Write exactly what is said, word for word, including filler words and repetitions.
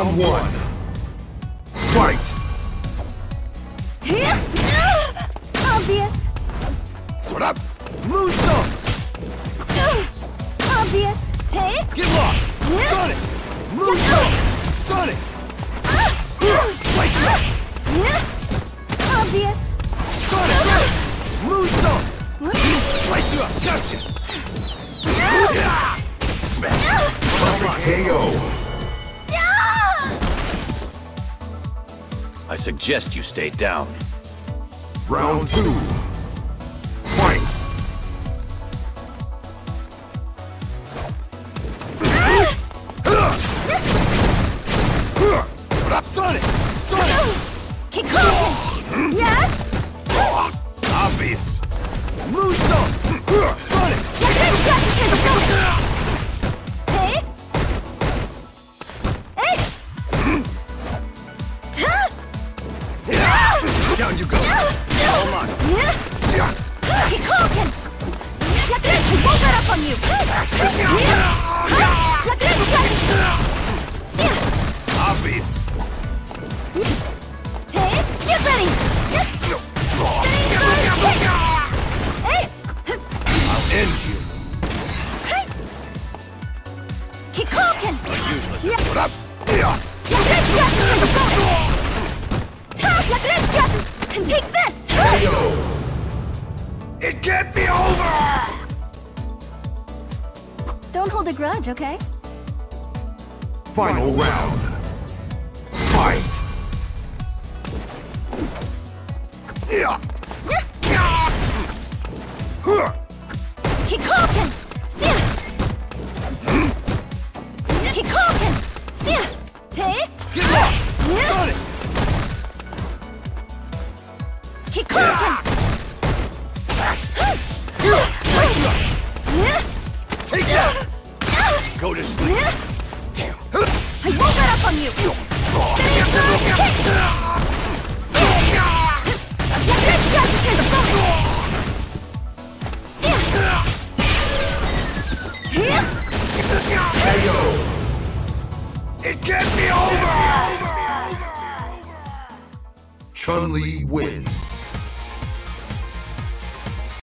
Round one. Fight! Obvious. Sort up! Moonsault! Obvious. Take. Get lost! Sonic! Moonsault! Sonic! Slice it! Obvious. Sonic! Moonsault! Slice you up! Gotcha! Smash! Perfect K O! I suggest you stay down. Round two. Fight! Sonic! Sonic! Kick off. Yeah. Obvious! Moonsault! Sonic! Hey. Hey. Down you go! Hold on! Kick off. I won't let up on you. Obvious! Take. Get ready. I'll end you! Kick off. Useless! Yeah. What up? And take this! It can't be over! Don't hold a grudge, okay? Final round. Fight! Yeah. Kick off. See. Kick off. See. Take. Get lost! Sonic! Kick off. Take that! Go to sleep! Damn! I won't let up on you! It can't be over! Chun-Li wins.